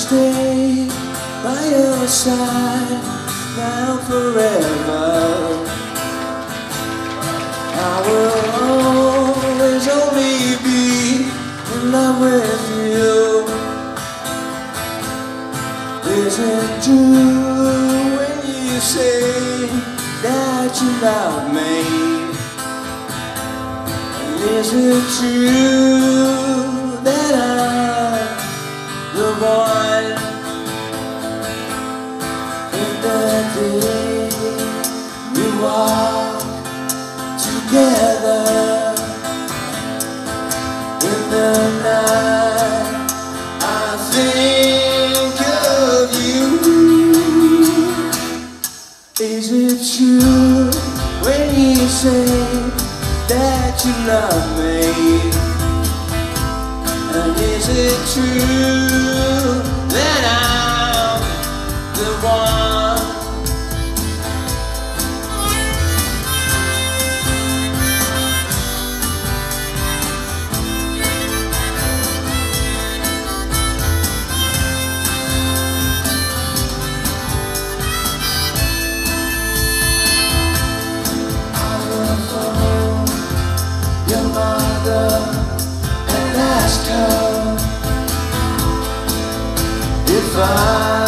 stay by your side now forever. I will always only be in love with you. Is it true when you say that you love me? Is it true that I'm the one? In the day we walk together, in the night I think of you. Is it true when you say that you love me? And is it true that I'm the one? Your mother and ask her if I